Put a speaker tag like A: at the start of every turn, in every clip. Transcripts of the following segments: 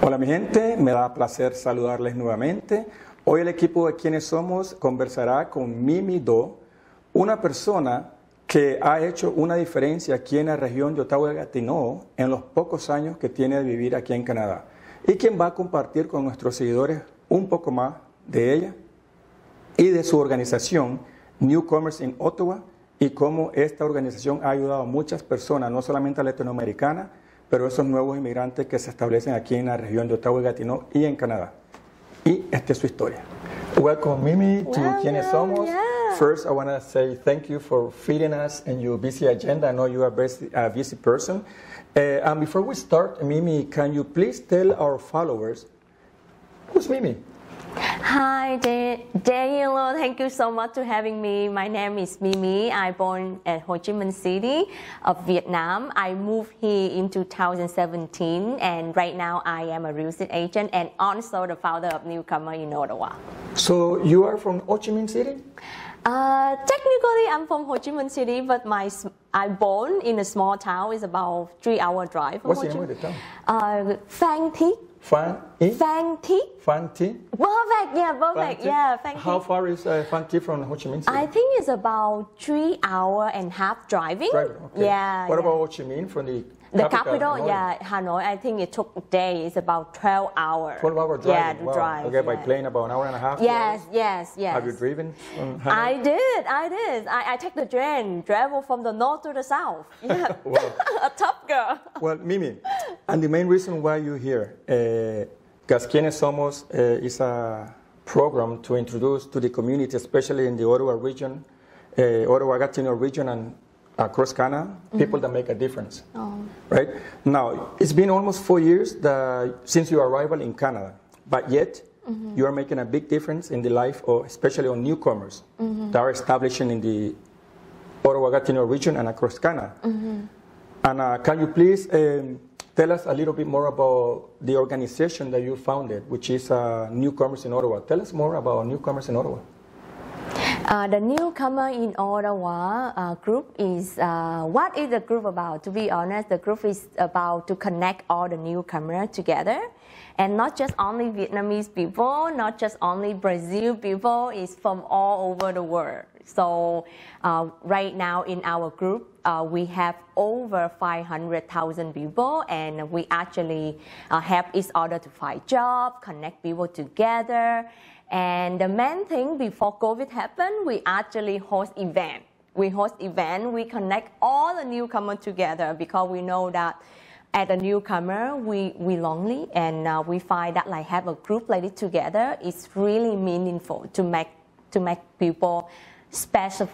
A: Hola mi gente, me da placer saludarles nuevamente. Hoy el equipo de Quienes Somos conversará con Mimi Do, una persona que ha hecho una diferencia aquí en la región de Ottawa-Gatineau en los pocos años que tiene de vivir aquí en Canadá y quien va a compartir con nuestros seguidores un poco más de ella y de su organización Newcomers in Ottawa y cómo esta organización ha ayudado a muchas personas, no solamente latinoamericanas, pero esos nuevos inmigrantes que se establecen aquí en la región de Ottawa-Gatineau y en Canadá. Y esta es su historia. Welcome, Mimi, to Quienes Somos.
B: Yeah.
A: First, I want to say thank you for feeding us in your busy agenda. I know you are a busy person. And before we start, Mimi, can you please tell our followers, who's Mimi?
B: Hi, Daniel. Thank you so much for having me. My name is Mimi. I born at Ho Chi Minh City of Vietnam. I moved here in 2017, and right now I am a real estate agent and also the founder of Newcomer in Ottawa.
A: So you are from Ho Chi Minh City?
B: Technically, I'm from Ho Chi Minh City, but I'm born in a small town. It's about 3-hour drive from
A: What's
B: Ho
A: the
B: Chi
A: name of the town?
B: Phan Thiết.
A: Phan
B: Thiết.
A: Phan Thiết?
B: Perfect, yeah, perfect, yeah. Phan Thiết.
A: How far is Phan Thiết from Ho Chi Minh City?
B: I think it's about 3.5 hours driving.
A: Okay.
B: Yeah.
A: What
B: yeah.
A: about Ho Chi Minh from the
B: capital?
A: Hanoi?
B: Yeah, Hanoi. I think it took a day. It's about 12 hours.
A: 12 hours driving?
B: Yeah, to
A: wow.
B: drive.
A: Okay, by
B: yeah.
A: plane about an hour and a half?
B: Yes,
A: 2 hours?
B: yes.
A: Have you driven from Hanoi?
B: I did. I take the train, travel from the north to the south. Yeah.
A: Wow.
B: A tough girl.
A: Well, Mimi, and the main reason why you're here, because Quienes Somos is a program to introduce to the community, especially in the Ottawa region, Ottawa-Gatineau region and across Canada, people that make a difference.
B: Oh.
A: Right? Now, it's been almost 4 years since your arrival in Canada, but yet you are making a big difference in the life of, especially on newcomers that are establishing in the Ottawa-Gatineau region and across Canada. And can you please tell us a little bit more about the organization that you founded, which is Newcomers in Ottawa. Tell us more about Newcomers in Ottawa.
B: The Newcomer in Ottawa group is, what is the group about? To be honest, the group is about to connect all the newcomers together. And not just only Vietnamese people, not just only Brazil people, it's from all over the world. So right now in our group, we have over 500,000 people, and we actually help each other to find jobs, connect people together. And the main thing before COVID happened, we actually host event. We connect all the newcomers together because we know that as a newcomer, we lonely, and we find that like have a group like this together is really meaningful to make people special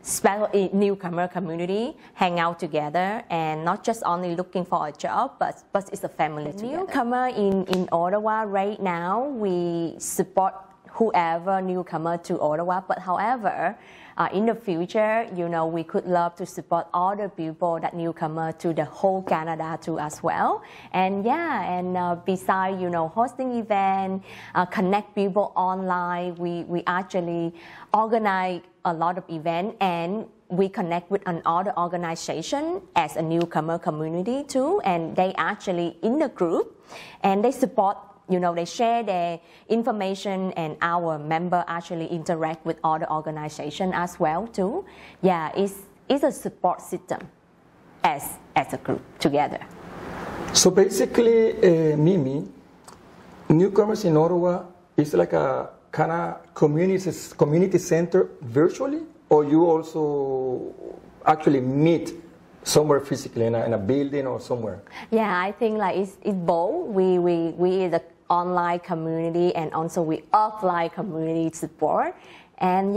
B: newcomer community hang out together and not just only looking for a job, but it's a family together. Newcomer in Ottawa right now, we support whoever newcomer to Ottawa, but however, in the future, we could love to support all the people that newcomer to the whole Canada too as well. And besides, hosting event, connect people online, we actually organize a lot of events, and we connect with another organization as a newcomer community too, and they actually in the group, and they support. They share their information, and our member actually interact with other organizations as well too. Yeah, it's a support system as a group together.
A: So basically, Mimi, Newcomers in Ottawa is like a kind of community center virtually, or you also actually meet somewhere physically in a building or somewhere? Yeah,
B: I think like it's both. We the online community and also we offline community support, and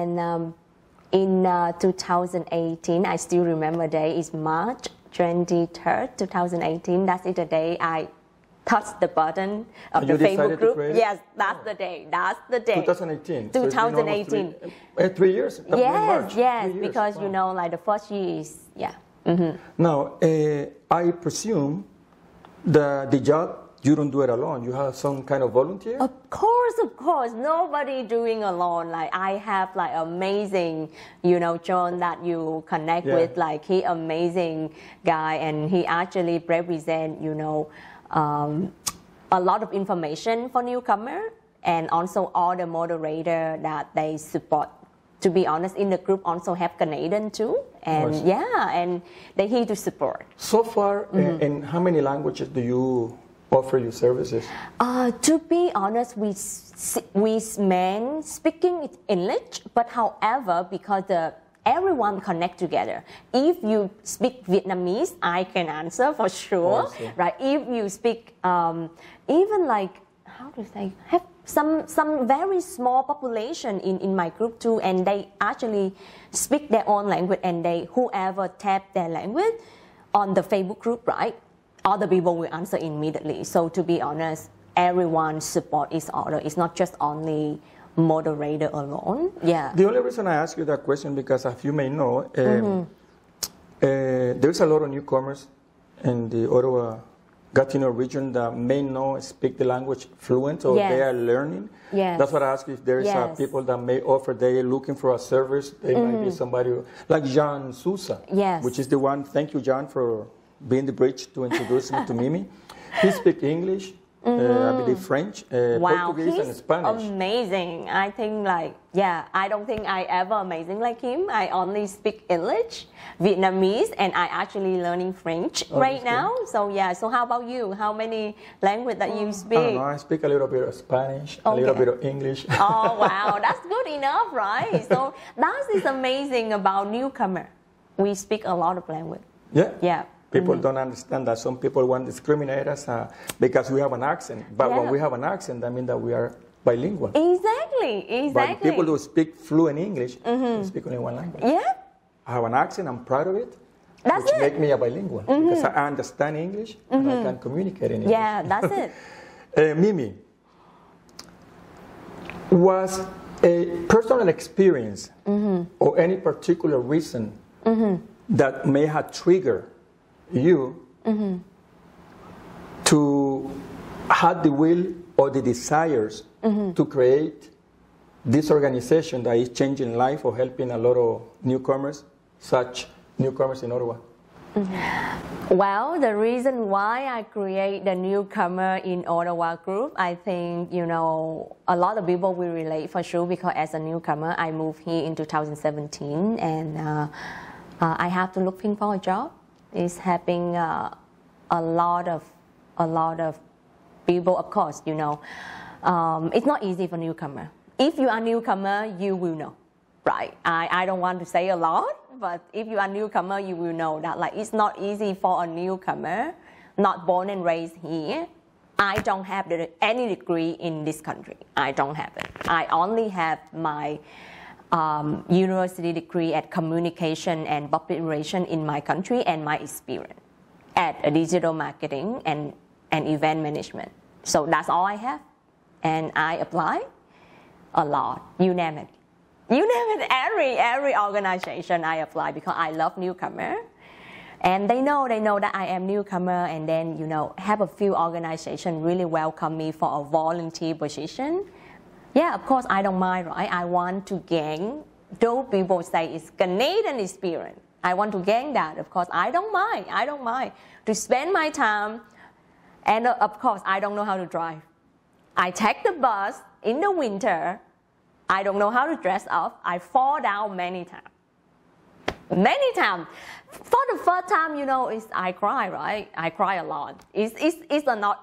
B: in 2018, I still remember the day is March 23rd, 2018. That's the day I touched the button of the Facebook group. Yes, that's the day.
A: 2018.
B: 2018.
A: So 3 years.
B: Yes, because wow. Like the first year is
A: Now, I presume the job. You don't do it alone. You have some kind of volunteer?
B: Of course. Nobody doing alone. Like I have like amazing, John that you connect with. Like he amazing guy, and he actually represent, a lot of information for newcomer, and also all the moderator that they support. To be honest, in the group also have Canadian too, and and they're here to support.
A: So far, in how many languages do you offer your services?
B: To be honest, we men speaking English, but however, because everyone connect together. If you speak Vietnamese, I can answer for sure, right? If you speak, even like, how to say, have some very small population in my group too, and they actually speak their own language, and whoever tap their language on the Facebook group, right? Other people will answer immediately. So to be honest, everyone support each other. It's not just only moderator alone. Yeah.
A: The only reason I ask you that question because, as you may know, there's a lot of newcomers in the Ottawa Gatineau region that may not speak the language fluent, or they are learning. That's what I ask you, if there's people that may offer, they're looking for a service. They might be somebody like Jean Sousa, which is the one. Thank you, John, for being the bridge to introduce me to Mimi. He speaks English, I believe French, Portuguese, and Spanish.
B: Amazing. I think I don't think I ever amazing like him. I only speak English, Vietnamese, and I actually learning French right now. So so how about you? How many language that you speak?
A: I don't know. I speak a little bit of Spanish, a little bit of English.
B: Oh wow, that's good enough, right? So that is amazing about newcomer. We speak a lot of language. Yeah.
A: People don't understand that. Some people want to discriminate us because we have an accent. But when we have an accent, that means that we are bilingual.
B: Exactly.
A: But people who speak fluent English, they speak only one language. I have an accent, I'm proud of it. Which makes me a bilingual. Because I understand English and I can communicate in English.
B: Yeah, that's it.
A: Mimi, was a personal experience or any particular reason that may have triggered you to have the will or the desires to create this organization that is changing life or helping a lot of newcomers, such newcomers in Ottawa?
B: Well, the reason why I create the Newcomer in Ottawa group, I think, a lot of people will relate for sure, because as a newcomer, I moved here in 2017, and I have to looking for a job. It's having a lot of people, of course, it's not easy for newcomer. If you are newcomer, you will know, right? I don't want to say a lot, but if you are newcomer, you will know that it's not easy for a newcomer, not born and raised here. I don't have any degree in this country. I don't have it. I only have my university degree at communication and public relations in my country, and my experience at digital marketing and event management. So that's all I have. And I apply a lot. You name it. You name it. Every organization I apply, because I love newcomer. And they know that I am newcomer, and then, have a few organizations really welcome me for a volunteer position. Yeah, of course, I don't mind, right? I want to gain, though people say it's Canadian experience. I want to gain that. Of course, I don't mind to spend my time. And of course, I don't know how to drive. I take the bus in the winter. I don't know how to dress up. I fall down many times. Many times. For the first time, I cry, right? I cry a lot. It's a not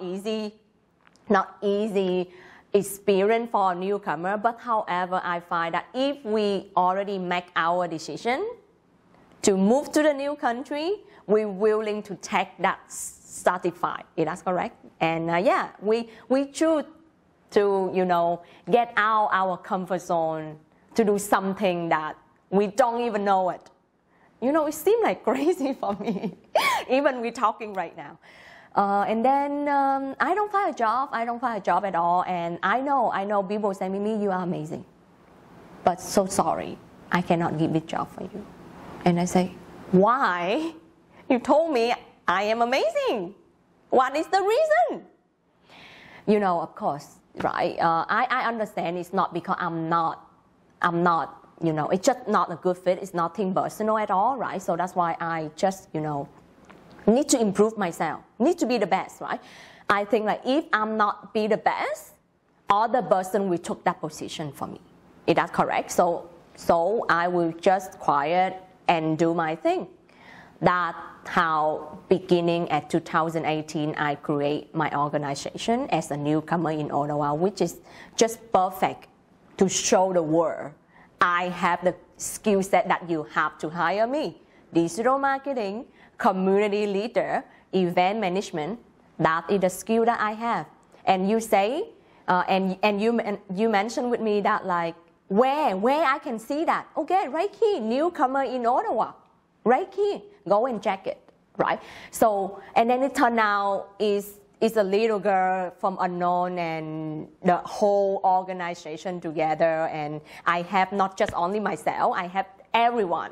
B: easy experience for a newcomer, but however, I find that if we already make our decision to move to the new country, we're willing to take that certified. That's correct. And we choose to, get out our comfort zone to do something that we don't even know it. It seems like crazy for me, even we're talking right now. And then I don't find a job. I don't find a job at all. And I know people say, Mimi, you are amazing. But so sorry, I cannot give this job for you. And I say, why? You told me I am amazing. What is the reason? Of course, right? I understand it's not because I'm not, it's just not a good fit. It's nothing personal at all, right? So that's why I just, need to improve myself, need to be the best, right? I think like if I'm not be the best, other person will take that position for me. Is that correct? So I will just quiet and do my thing. That's how beginning at 2018, I create my organization as a newcomer in Ottawa, which is just perfect to show the world I have the skill set that you have to hire me. Digital marketing, community leader, event management, that is the skill that I have. And you say, and you mentioned with me that like, where I can see that? Okay, right here, newcomer in Ottawa, right here, go and check it, right? So, and then it turned out is a little girl from unknown and the whole organization together, and I have not just only myself, I have everyone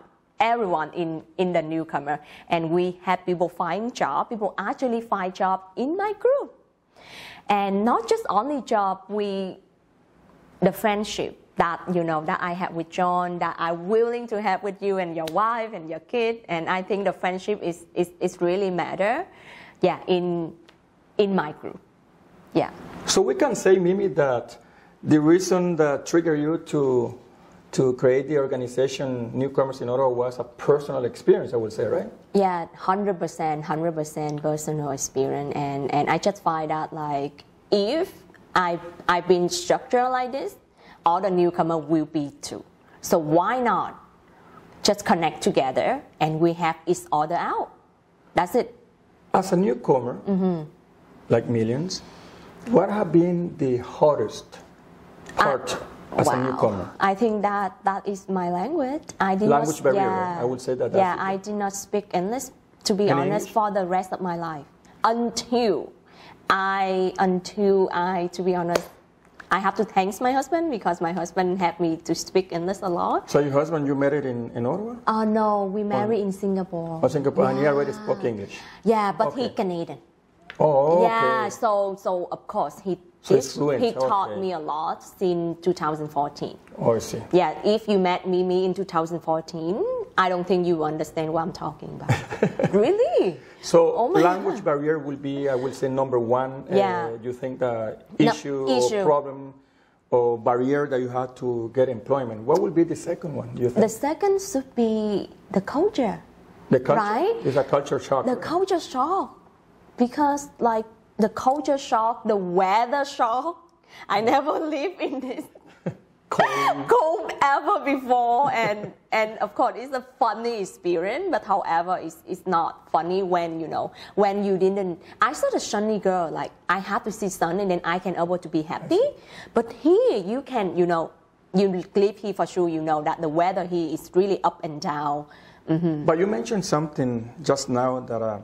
B: in the newcomer, and we have people find job, people actually find job in my group. And not just only job, the friendship that that I have with John, that I'm willing to have with you and your wife and your kid, and I think the friendship is really matter, yeah, in my group, yeah.
A: So we can say, Mimi, that the reason that triggered you to create the organization Newcomers in Ottawa was a personal experience, I would say, right?
B: Yeah, 100% personal experience, and I just find out like if I've been structured like this, all the newcomer will be too. So why not just connect together and we have each other out? That's it.
A: As a newcomer, like millions, what have been the hardest part as a newcomer?
B: I think that is my language.
A: Language barrier, I would say that.
B: Yeah, I did not speak English, to be honest, for the rest of my life. Until I, to be honest, I have to thank my husband because my husband helped me to speak English a lot.
A: So your husband, you married in Ottawa?
B: No, we married in Singapore.
A: Oh, Singapore, and he already spoke English?
B: Yeah, but he Canadian.
A: Oh, okay.
B: Yeah, so of course he taught me a lot since 2014.
A: Oh, I see.
B: Yeah, if you met Mimi in 2014, I don't think you understand what I'm talking about. Really?
A: So language barrier will be, I will say, number one.
B: Yeah.
A: You think the issue or problem or barrier that you had to get employment. What will be the second one, you think?
B: The second should be the culture.
A: The culture?
B: Right?
A: It's a culture shock.
B: The culture shock. Because like the culture shock, the weather shock, I never lived in this cold ever before, and of course it's a funny experience, but however it's not funny when when you didn't. I saw the sunny girl, like I have to see sun and then I can able to be happy, but here you can you live here for sure, that the weather here is really up and down.
A: But you mentioned something just now that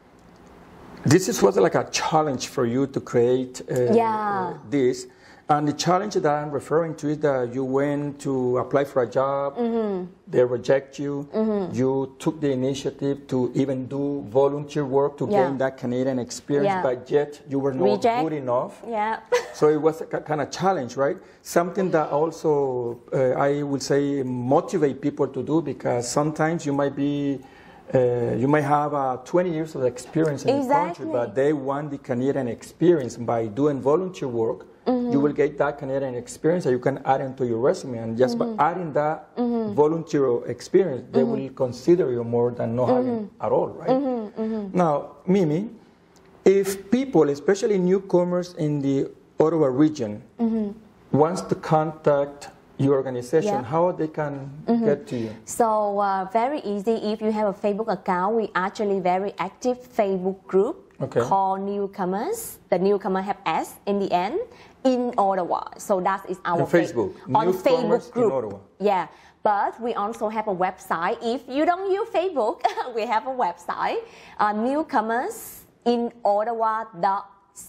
A: was like a challenge for you to create this. And the challenge that I'm referring to is that you went to apply for a job, they reject you, you took the initiative to even do volunteer work to gain that Canadian experience, but yet you were not good enough.
B: Yeah.
A: So it was a kind of challenge, right? Something that also, I would say, motivate people to do, because sometimes you might be you might have 20 years of experience in the country, but they want the Canadian experience. By doing volunteer work, you will get that Canadian experience that you can add into your resume. And just by adding that volunteer experience, they will consider you more than not having at all, right? Now, Mimi, if people, especially newcomers in the Ottawa region, wants to contact your organization, how they can get to you?
B: So very easy. If you have a Facebook account, we actually very active Facebook group called Newcomers. The newcomer have S in the end in Ottawa. So that is our
A: Facebook.
B: On Facebook group.
A: In Ottawa.
B: Yeah. But we also have a website. If you don't use Facebook, we have a website, Newcomers in Ottawa.ca.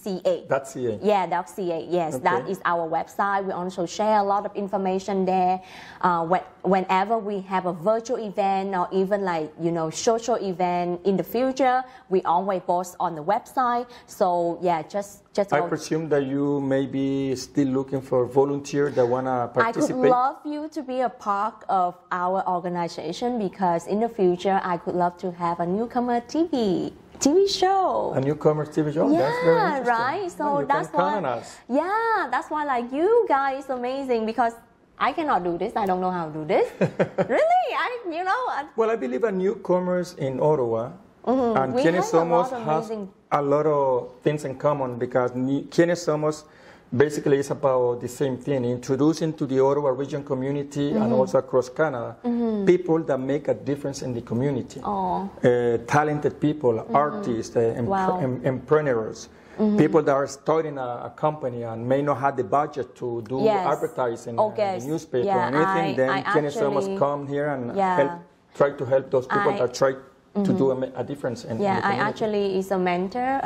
B: Yeah, .ca. Yes, that is our website. We also share a lot of information there. Whenever we have a virtual event or even like social event in the future, we always post on the website. So yeah, just.
A: I presume that you may be still looking for volunteers that wanna participate.
B: I could love you to be a part of our organization, because in the future I could love to have a newcomer TV. TV show.
A: A newcomer TV show?
B: Yeah,
A: That's very interesting.
B: right. So
A: Well, you
B: that's
A: can count on
B: why.
A: us.
B: Yeah, that's why like you guys amazing because I cannot do this. I don't know how to do this. Really,
A: Well, I believe that newcomers in Ottawa and
B: We
A: Quienes
B: have a
A: Somos
B: lot of
A: has
B: amazing-
A: a lot of things in common because Quienes Somos basically is about the same thing, introducing to the Ottawa region community and also across Canada people that make a difference in the community. Talented people, artists,
B: Wow.
A: entrepreneurs, people that are starting a company and may not have the budget to do
B: Yes.
A: advertising
B: Okay.
A: in the newspaper
B: Yeah,
A: or anything, then
B: I
A: Quienes Somos
B: actually-
A: come here and
B: Yeah.
A: try to help those people
B: I-
A: that try to do a difference in
B: Yeah,
A: the
B: I
A: community.
B: actually is a mentor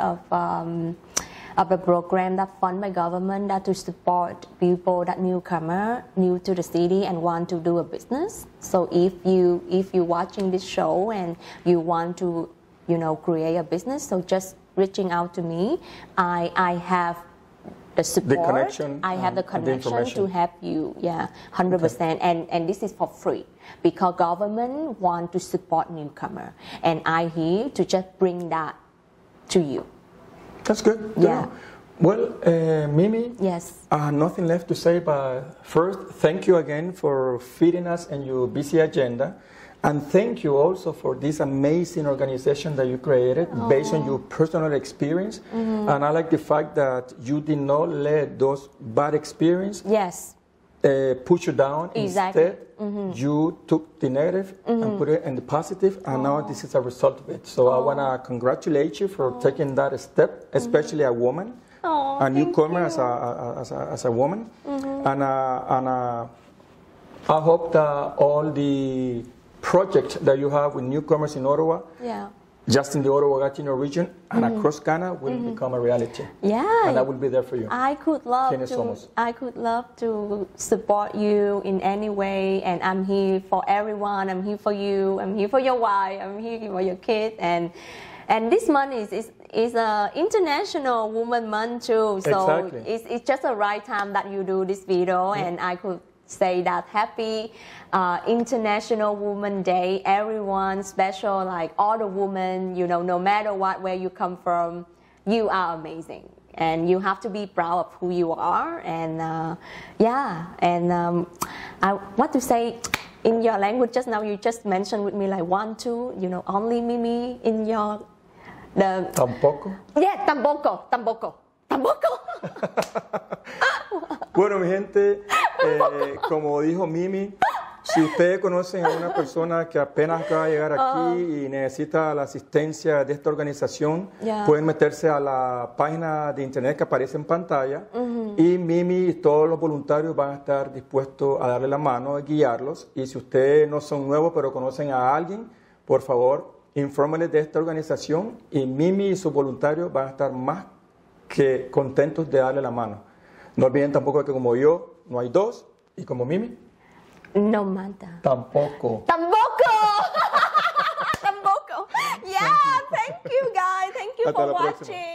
B: of a program that funded by government that to support people that new to the city and want to do a business. So if you watching this show and you want to create a business, so just reaching out to me. I have the support.
A: connection
B: I have the
A: and the
B: connection
A: information.
B: to help you. Yeah, 100%. And this is for free because government want to support newcomer, and I here to just bring that to you.
A: That's good.
B: Yeah.
A: Well, Mimi,
B: Yes.
A: I have nothing left to say, but first, thank you again for feeding us in your busy agenda. And thank you also for this amazing organization that you created based on your personal experience. And I like the fact that you did not let those bad experiences
B: Yes.
A: push you down.
B: Exactly.
A: Instead, you took the negative and put it in the positive, and now this is a result of it. So I want to congratulate you for taking that step, especially a woman, a newcomer as a woman. And I hope that all the projects that you have with newcomers in Ottawa,
B: Yeah.
A: just in the Ottawa Gatineau region and across Canada, will become a reality.
B: Yeah.
A: And I will be there for you.
B: I could love
A: Quienes
B: to.
A: somos.
B: I could love to support you in any way, and I'm here for everyone. I'm here for you. I'm here for your wife. I'm here for your kid, and this month is a International Women Month too. So
A: Exactly.
B: it's just the right time that you do this video, and I could say that happy International Women Day. Everyone special, like all the women, no matter where you come from, you are amazing. And you have to be proud of who you are. And I want to say in your language just now, you just mentioned with me like 1, 2, only Mimi in your...
A: Tampoco.
B: Yeah, tampoco.
A: Bueno, mi gente, como dijo Mimi, si ustedes conocen a una persona que apenas acaba de llegar aquí y necesita la asistencia de esta organización, pueden meterse a la página de internet que aparece en pantalla y Mimi y todos los voluntarios van a estar dispuestos a darle la mano, a guiarlos. Y si ustedes no son nuevos pero conocen a alguien, por favor, infórmenles de esta organización y Mimi y sus voluntarios van a estar más que contentos de darle la mano. No olviden tampoco que como yo no hay dos y como Mimi
B: No matter.
A: tampoco.
B: Tampoco. Yeah, thank you guys. Thank you
A: Hasta
B: for
A: la próxima.
B: watching.